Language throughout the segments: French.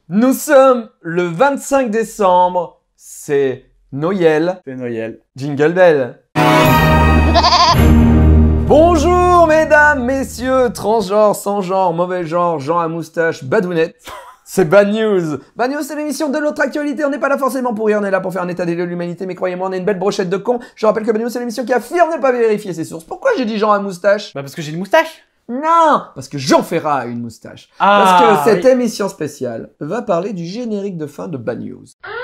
Nous sommes le 25 décembre, c'est Noël. C'est Noël. Jingle bell. Bonjour mesdames, messieurs, transgenres, sans genre, mauvais genre, gens à moustache, badounettes. C'est Bad News. Bad News, c'est l'émission de l'autre actualité. On n'est pas là forcément pour rire, on est là pour faire un état des lieux de l'humanité. Mais croyez-moi, on est une belle brochette de cons. Je rappelle que Bad News, c'est l'émission qui affirme ne pas vérifier ses sources. Pourquoi j'ai dit gens à moustache? Bah parce que j'ai une moustache. Non, parce que Jean Ferrat a une moustache. Parce que cette émission spéciale va parler du générique de fin de Bad News.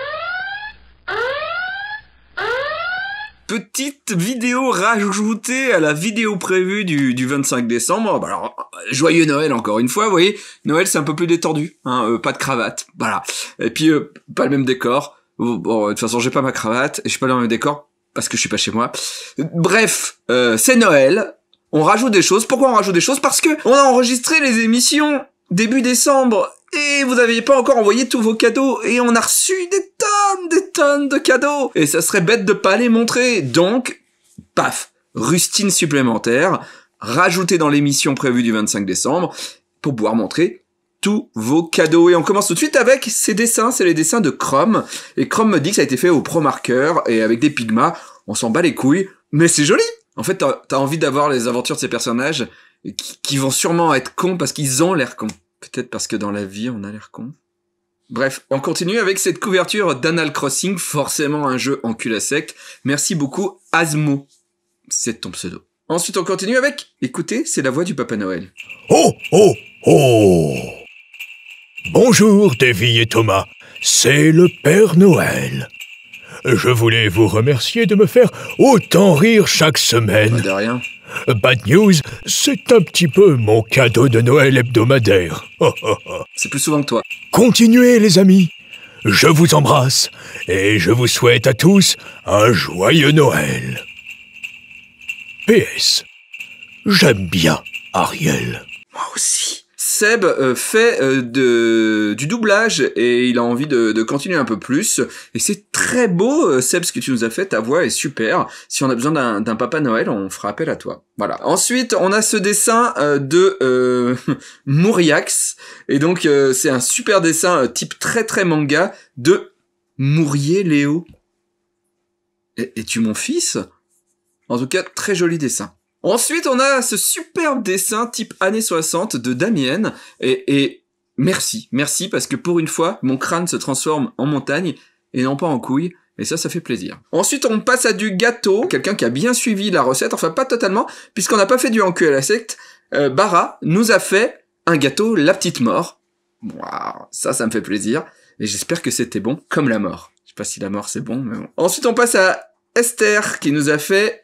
Petite vidéo rajoutée à la vidéo prévue du 25 décembre. Bah alors, joyeux Noël encore une fois, vous voyez. Noël, c'est un peu plus détendu, hein, pas de cravate, voilà. Et puis, pas le même décor. Bon, de toute façon, j'ai pas ma cravate, et je suis pas dans le même décor, parce que je suis pas chez moi. Bref, c'est Noël. On rajoute des choses. Pourquoi on rajoute des choses? Parce que on a enregistré les émissions début décembre et vous n'aviez pas encore envoyé tous vos cadeaux et on a reçu des tonnes de cadeaux et ça serait bête de pas les montrer. Donc, paf, rustine supplémentaire rajoutée dans l'émission prévue du 25 décembre pour pouvoir montrer tous vos cadeaux. Et on commence tout de suite avec ces dessins, c'est les dessins de Chrome. Et Chrome me dit que ça a été fait au Pro Marker et avec des Pigma. On s'en bat les couilles, mais c'est joli. En fait, t'as envie d'avoir les aventures de ces personnages qui vont sûrement être cons parce qu'ils ont l'air cons. Peut-être parce que dans la vie, on a l'air cons. Bref, on continue avec cette couverture d'Animal Crossing, forcément un jeu en cul à sec. Merci beaucoup, Asmo. C'est ton pseudo. Ensuite, on continue avec, écoutez, c'est la voix du Papa Noël. Oh, oh, oh! Bonjour, Davy et Thomas. C'est le Père Noël. Je voulais vous remercier de me faire autant rire chaque semaine. Pas de rien. Bad News, c'est un petit peu mon cadeau de Noël hebdomadaire. C'est plus souvent que toi. Continuez, les amis. Je vous embrasse et je vous souhaite à tous un joyeux Noël. PS. J'aime bien Ariel. Moi aussi. Seb fait du doublage et il a envie de continuer un peu plus. Et c'est très beau, Seb, ce que tu nous as fait. Ta voix est super. Si on a besoin d'un Papa Noël, on fera appel à toi. Voilà. Ensuite, on a ce dessin de Mouriax. Et donc, c'est un super dessin type très très manga de Mourier Léo. Es-tu mon fils? En tout cas, très joli dessin. Ensuite, on a ce superbe dessin type années 60 de Damien. Et merci parce que pour une fois, mon crâne se transforme en montagne et non pas en couille. Et ça fait plaisir. Ensuite, on passe à du gâteau. Quelqu'un qui a bien suivi la recette, enfin pas totalement, puisqu'on n'a pas fait du en cul à la secte. Bara nous a fait un gâteau La Petite Mort. Waouh, ça me fait plaisir. Et j'espère que c'était bon comme la mort. Je sais pas si la mort c'est bon, mais bon. Ensuite, on passe à Esther qui nous a fait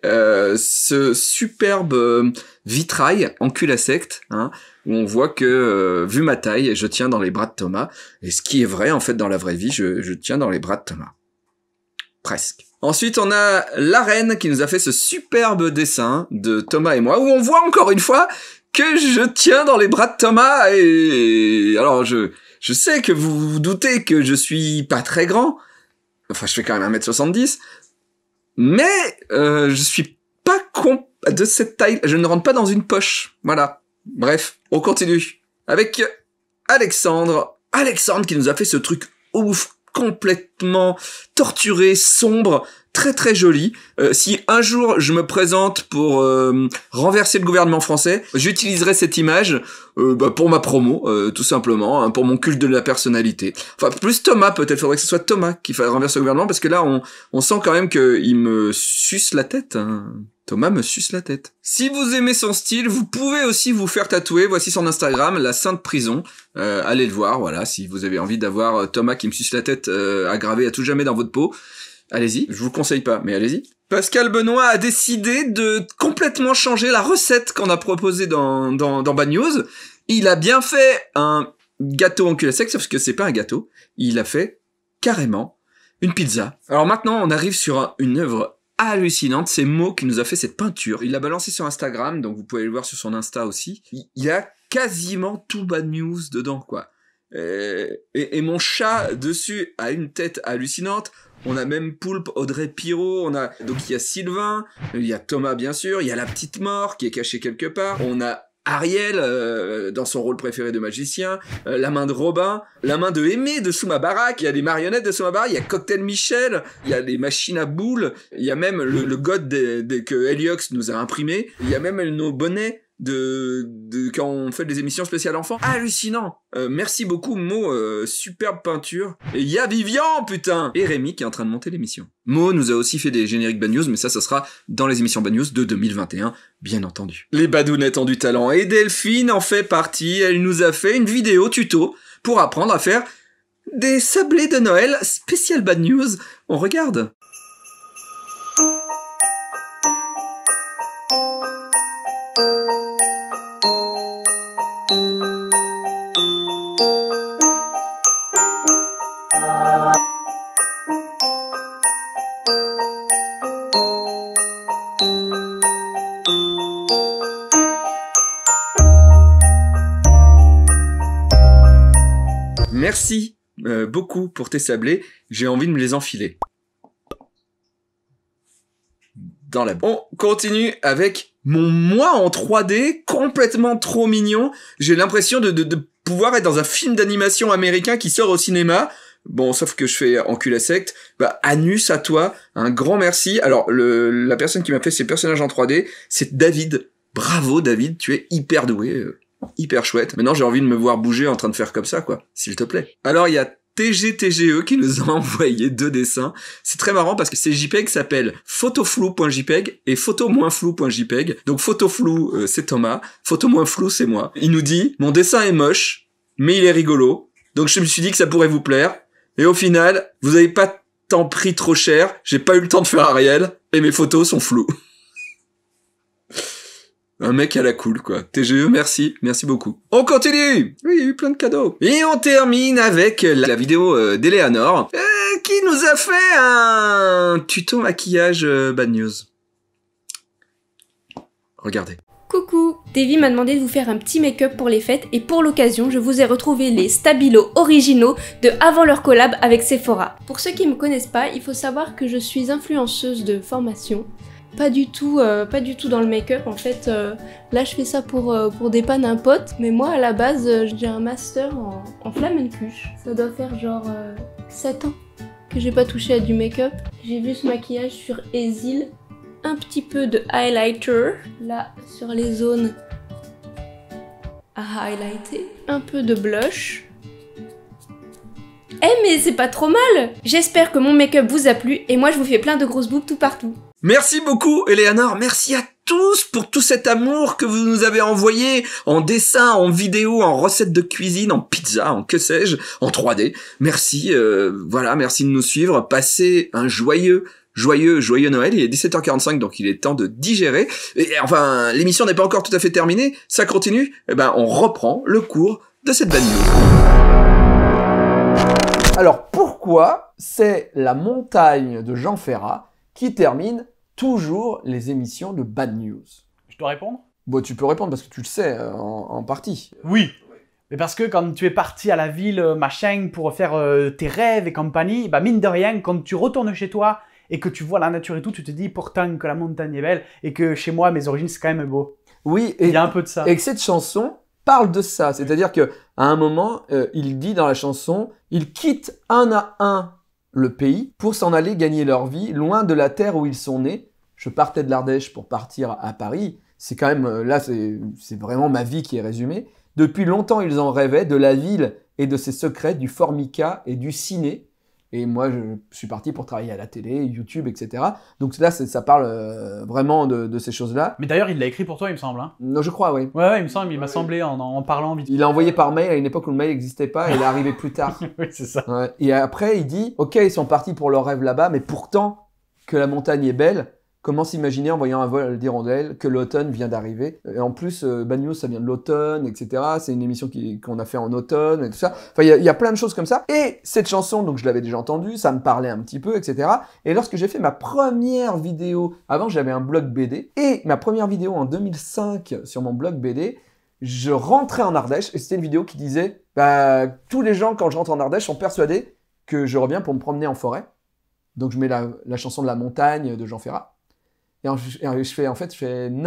ce superbe vitrail en cul à secte, hein, où on voit que, vu ma taille, je tiens dans les bras de Thomas. Et ce qui est vrai, en fait, dans la vraie vie, je tiens dans les bras de Thomas. Presque. Ensuite, on a la reine qui nous a fait ce superbe dessin de Thomas et moi, où on voit encore une fois que je tiens dans les bras de Thomas. Et alors, je sais que vous vous doutez que je suis pas très grand. Enfin, je fais quand même 1m70. Mais je suis pas con de cette taille. Je ne rentre pas dans une poche. Voilà. Bref, on continue. Avec Alexandre. Alexandre qui nous a fait ce truc ouf, complètement torturé, sombre, très très joli. Si un jour je me présente pour renverser le gouvernement français, j'utiliserai cette image pour ma promo, tout simplement, hein, pour mon culte de la personnalité. Enfin, plus Thomas peut-être, faudrait que ce soit Thomas qui renverse le gouvernement, parce que là on sent quand même qu'il me suce la tête, hein. Thomas me suce la tête. Si vous aimez son style, vous pouvez aussi vous faire tatouer. Voici son Instagram, La Sainte Prison. Allez le voir, voilà, si vous avez envie d'avoir Thomas qui me suce la tête aggravé à tout jamais dans votre peau. Allez-y, je vous le conseille pas, mais allez-y. Pascal Benoît a décidé de complètement changer la recette qu'on a proposée dans Bad News. Il a bien fait un gâteau en cul à sec, sauf que c'est pas un gâteau. Il a fait carrément une pizza. Alors maintenant, on arrive sur une œuvre hallucinante. C'est Mo qui nous a fait cette peinture. Il l'a balancé sur Instagram, donc vous pouvez le voir sur son Insta aussi. Il y a quasiment tout Bad News dedans, quoi. Et mon chat dessus a une tête hallucinante. On a même Poulpe, Audrey Pirot, donc il y a Sylvain, il y a Thomas bien sûr, il y a la petite mort qui est cachée quelque part, on a Ariel dans son rôle préféré de magicien, la main de Robin, la main de Aimé de Sous ma baraque, il y a des marionnettes de Sous ma baraque, il y a Cocktail Michel, il y a des machines à boules, il y a même le god que Heliox nous a imprimé, il y a même nos bonnets quand on fait des émissions spéciales enfants. Hallucinant. Merci beaucoup Mo, superbe peinture. Et il y a Vivian, putain. Et Rémi qui est en train de monter l'émission. Mo nous a aussi fait des génériques Bad News, mais ça sera dans les émissions Bad News de 2021, bien entendu. Les badounettes ont du talent et Delphine en fait partie. Elle nous a fait une vidéo tuto pour apprendre à faire des sablés de Noël spécial Bad News. On regarde. Merci beaucoup pour tes sablés, j'ai envie de me les enfiler. Dans la... On continue avec mon moi en 3D, complètement trop mignon. J'ai l'impression de pouvoir être dans un film d'animation américain qui sort au cinéma. Bon, sauf que je fais encul à secte. Bah, Anus à toi, un grand merci. Alors, la personne qui m'a fait ces personnages en 3D, c'est David. Bravo David, tu es hyper doué. Hyper chouette. Maintenant, j'ai envie de me voir bouger en train de faire comme ça, quoi. S'il te plaît. Alors, il y a TGTGE qui nous a envoyé 2 dessins. C'est très marrant parce que ces JPEG s'appellent photoflou.jpg et photo-flou.jpg. Donc, photoflou, c'est Thomas. Photo-flou, c'est moi. Il nous dit, mon dessin est moche, mais il est rigolo. Donc, je me suis dit que ça pourrait vous plaire. Et au final, vous avez pas tant pris trop cher. J'ai pas eu le temps de faire Ariel. Et mes photos sont floues. Un mec à la cool, quoi. TGE, merci beaucoup. On continue. Oui, il y a eu plein de cadeaux. Et on termine avec la vidéo d'Eleanor, qui nous a fait un tuto maquillage Bad News. Regardez. Coucou, Davy m'a demandé de vous faire un petit make-up pour les fêtes et pour l'occasion, je vous ai retrouvé les Stabilo originaux de avant leur collab avec Sephora. Pour ceux qui me connaissent pas, il faut savoir que je suis influenceuse de formation. Pas du tout dans le make-up, en fait, là je fais ça pour dépanner un pote, mais moi à la base j'ai un master en flamencuche. Ça doit faire genre 7 ans que j'ai pas touché à du make-up. J'ai vu ce maquillage sur Esil, un petit peu de highlighter, là sur les zones à highlighter, un peu de blush. Eh mais c'est pas trop mal! J'espère que mon make-up vous a plu et moi je vous fais plein de grosses boobs tout partout. Merci beaucoup, Eleanor. Merci à tous pour tout cet amour que vous nous avez envoyé en dessin, en vidéo, en recettes de cuisine, en pizza, en que sais-je, en 3D. Merci, voilà, merci de nous suivre. Passez un joyeux Noël. Il est 17h45, donc il est temps de digérer. Et enfin, l'émission n'est pas encore tout à fait terminée. Ça continue. Eh ben, on reprend le cours de cette belle news. Alors, pourquoi c'est la montagne de Jean Ferrat qui termine toujours les émissions de Bad News? Je dois répondre? Bon, tu peux répondre parce que tu le sais en partie. Oui. Mais parce que quand tu es parti à la ville, machin, pour faire tes rêves et compagnie, bah mine de rien, quand tu retournes chez toi et que tu vois la nature et tout, tu te dis pourtant que la montagne est belle et que chez moi, mes origines, c'est quand même beau. Oui, il y a un peu de ça. Et que cette chanson parle de ça. C'est-à-dire qu'à un moment, il dit dans la chanson, ils quittent un à un le pays pour s'en aller gagner leur vie loin de la terre où ils sont nés. Je partais de l'Ardèche pour partir à Paris. C'est quand même, là, c'est vraiment ma vie qui est résumée. Depuis longtemps, ils en rêvaient de la ville et de ses secrets, du formica et du ciné. Et moi, je suis parti pour travailler à la télé, YouTube, etc. Donc là, ça parle vraiment de ces choses-là. Mais d'ailleurs, il l'a écrit pour toi, il me semble. Hein. Non, je crois, oui. Ouais, il me semble, il m'a semblé en parlant vite. Il l'a envoyé par mail à une époque où le mail n'existait pas et il est arrivé plus tard. Oui, c'est ça. Ouais. Et après, il dit, ok, ils sont partis pour leur rêve là-bas, mais pourtant, que la montagne est belle, comment s'imaginer en voyant un vol d'hirondelles que l'automne vient d'arriver. Et en plus, Bad News, ça vient de l'automne, etc. C'est une émission qu'on a fait en automne et tout ça. Enfin, il y a plein de choses comme ça. Et cette chanson, donc je l'avais déjà entendue, ça me parlait un petit peu, etc. Et lorsque j'ai fait ma première vidéo, avant j'avais un blog BD, et ma première vidéo en 2005 sur mon blog BD, je rentrais en Ardèche, et c'était une vidéo qui disait, bah, tous les gens quand je rentre en Ardèche sont persuadés que je reviens pour me promener en forêt. Donc je mets la chanson de la montagne de Jean Ferrat. Et je fais non,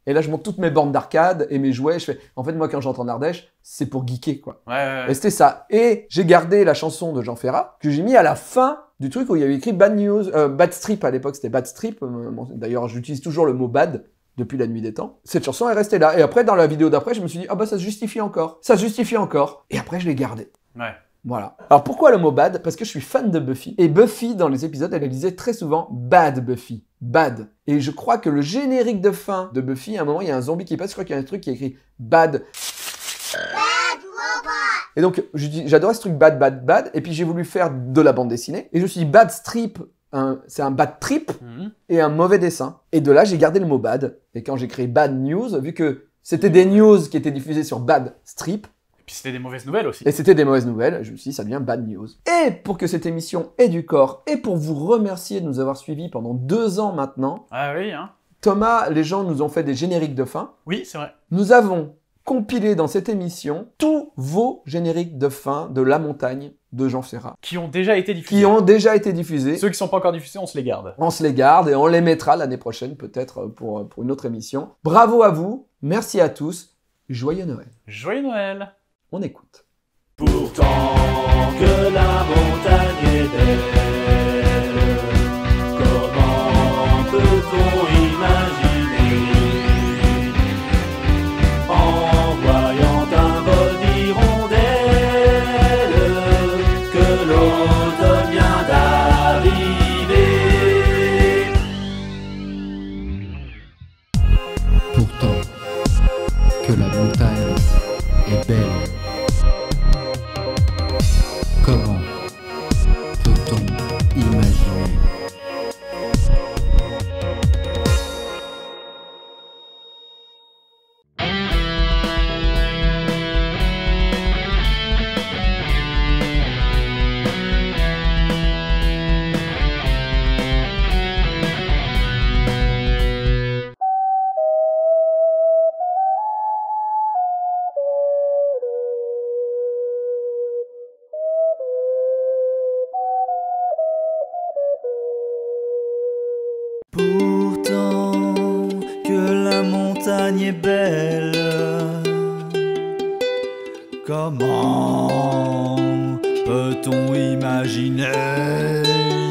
Et là, je monte toutes mes bornes d'arcade et mes jouets. Je fais, en fait, moi, quand j'entre en Ardèche, c'est pour geeker, quoi. Ouais. Et c'était ça. Et j'ai gardé la chanson de Jean Ferrat, que j'ai mis à la fin du truc où il y avait écrit Bad News, Bad Strip à l'époque, c'était Bad Strip. D'ailleurs, j'utilise toujours le mot bad depuis la nuit des temps. Cette chanson est restée là. Et après, dans la vidéo d'après, je me suis dit, ah bah ça se justifie encore. Ça se justifie encore. Et après, je l'ai gardé. Ouais. Voilà. Alors pourquoi le mot bad? Parce que je suis fan de Buffy. Et Buffy, dans les épisodes, elle disait très souvent Bad Buffy. Bad. Et je crois que le générique de fin de Buffy, à un moment, il y a un zombie qui passe, je crois qu'il y a un truc qui est écrit Bad. Et donc, j'adorais ce truc bad, bad, bad. Et puis j'ai voulu faire de la bande dessinée. Et je me suis dit Bad Strip, c'est un bad trip et un mauvais dessin. Et de là, j'ai gardé le mot bad. Et quand j'ai créé Bad News, vu que c'était des news qui étaient diffusées sur Bad Strip, Et puis c'était des mauvaises nouvelles aussi. et c'était des mauvaises nouvelles, je me suis dit, ça devient Bad News. Et pour que cette émission ait du corps, et pour vous remercier de nous avoir suivis pendant 2 ans maintenant, Ah oui, hein. Thomas, les gens nous ont fait des génériques de fin. Oui, c'est vrai. Nous avons compilé dans cette émission tous vos génériques de fin de La Montagne de Jean Ferrat, Qui ont déjà été diffusés. qui ont déjà été diffusés. Ceux qui sont pas encore diffusés, on se les garde. On se les garde et on les mettra l'année prochaine, peut-être pour une autre émission. Bravo à vous, merci à tous, joyeux Noël. Joyeux Noël. On écoute. Pourtant que la montagne est belle, comment peut-on imaginer, en voyant un vol d'hirondelles, que l'automne vient d'arriver. Pourtant que la montagne est belle, comment peut-on imaginer? Pourtant que la montagne est belle, comment peut-on imaginer?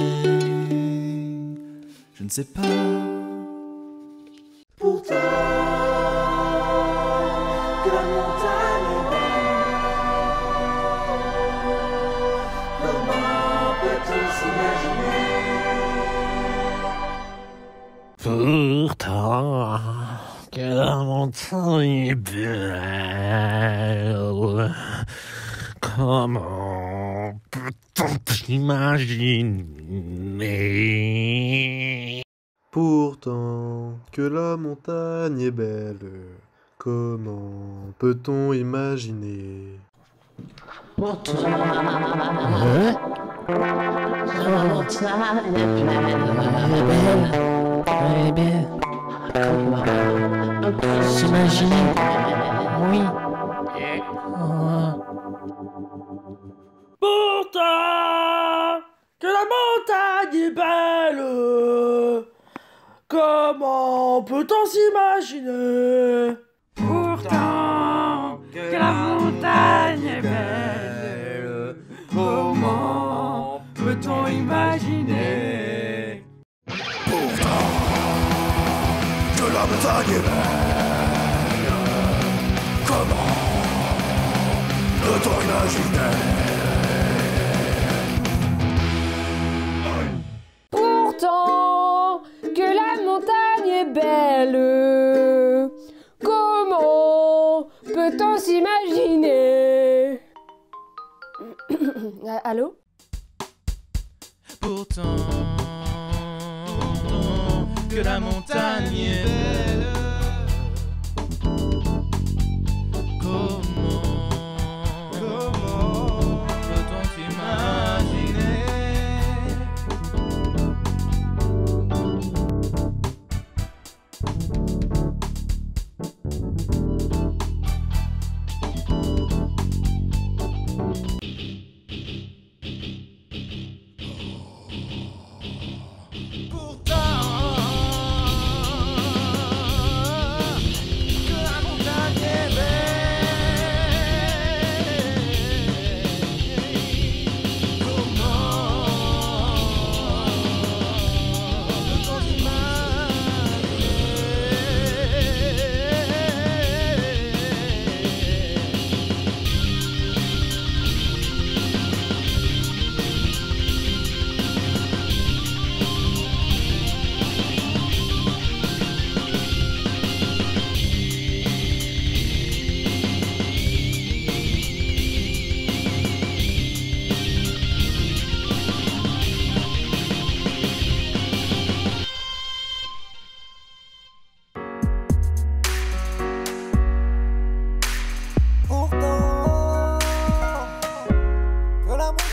Je ne sais pas. Pourtant que la montagne est belle, comment peut-on s'imaginer? Pourtant que la montagne est belle, comment peut-on imaginer? Pourtant que la montagne est belle, comment peut-on imaginer? S'imaginer, oui. Pourtant que la montagne est belle, comment peut-on s'imaginer? Pourtant que la montagne est belle, comment peut-on imaginer? Pourtant que la montagne est belle, comment peut-on imaginer? Pourtant que la montagne est belle, comment peut-on s'imaginer? Allô? Pourtant que la montagne est belle, comment peut-on s'imaginer? Pourtant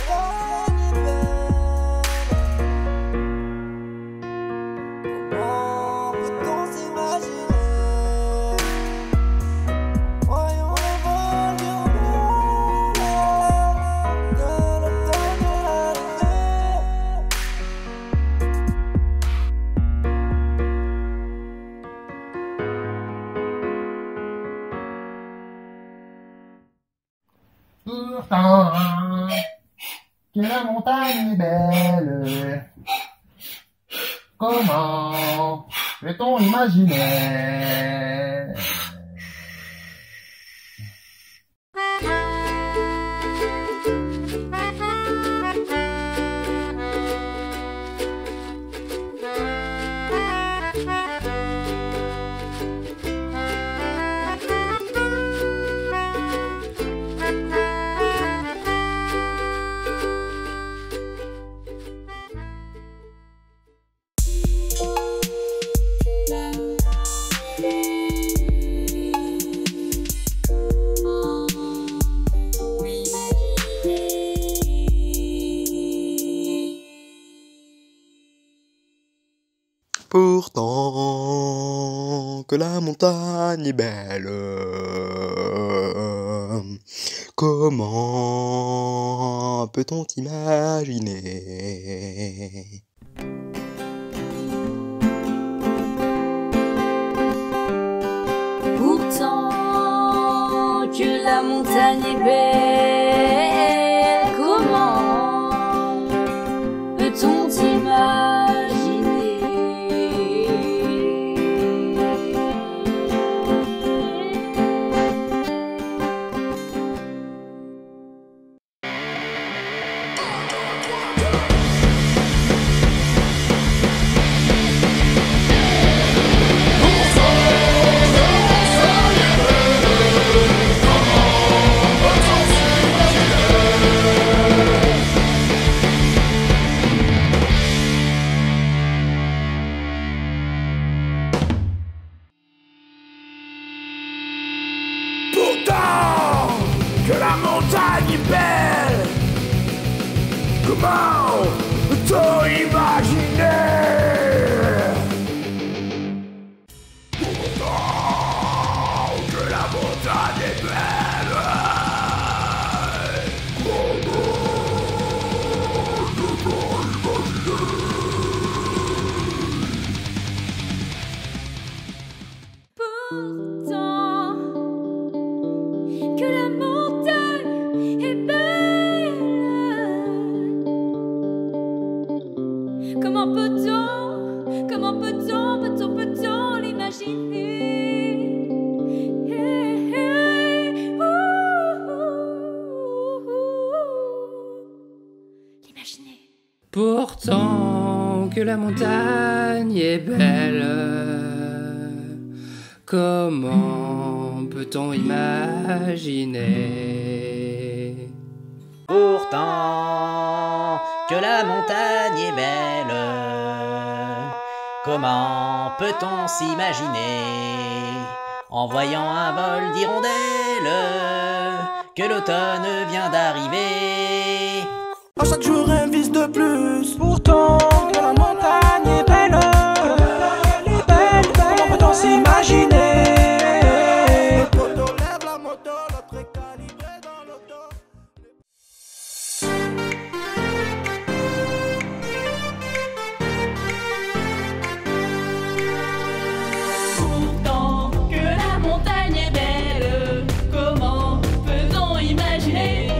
Pourtant, que la montagne est belle, comment peut-on imaginer? Pourtant que la montagne est belle, comment peut-on imaginer? Pourtant que la montagne est belle, comment peut-on imaginer? Pourtant que la montagne est belle, comment peut-on imaginer? Pourtant que la montagne est belle, Pourtant que la montagne est belle, comment peut-on l'imaginer? L'imaginer. Pourtant que la montagne est belle, comment peut-on imaginer? Pourtant que la montagne est belle, comment peut-on s'imaginer, en voyant un vol d'hirondelles, que l'automne vient d'arriver? À chaque jour un vice de plus. Pourtant que la montagne est belle, comment peut-on s'imaginer? Pourtant que la montagne est belle, comment peut-on imaginer?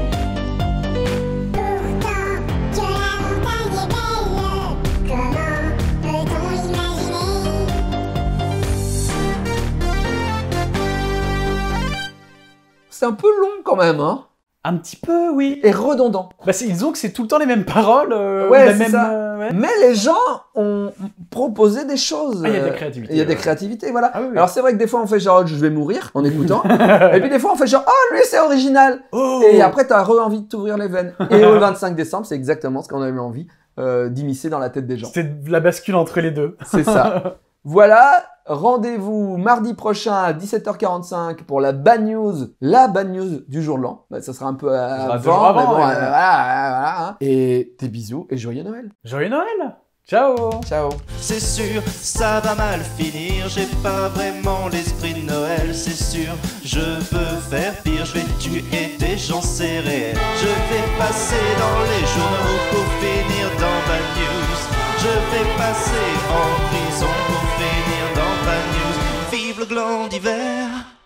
C'est un peu long quand même, hein. Un petit peu, oui. Et redondant. Bah, disons que c'est tout le temps les mêmes paroles. Ouais, la c'est même, ça. ouais. Mais les gens ont proposé des choses. Ah, il y a des créativités. Il y a des créativités, voilà. Ah, oui, oui. Alors c'est vrai que des fois on fait genre je vais mourir en écoutant. Et puis des fois on fait genre oh lui c'est original. Oh. Et après t'as envie de t'ouvrir les veines. Et au 25 décembre c'est exactement ce qu'on avait envie d'immiscer dans la tête des gens. C'est la bascule entre les deux. C'est ça. Voilà, rendez-vous mardi prochain à 17h45 pour la bad news du jour de l'an. Bah, ça sera un peu avant, mais bon, voilà. Et des bisous et joyeux Noël. Joyeux Noël. Ciao. Ciao. C'est sûr, ça va mal finir. J'ai pas vraiment l'esprit de Noël, c'est sûr. Je peux faire pire, je vais tuer des gens, c'est réel. Je vais passer dans les journaux pour finir dans Bad News. Je vais passer en prison pour finir dans Bad News. Vive le gland d'hiver.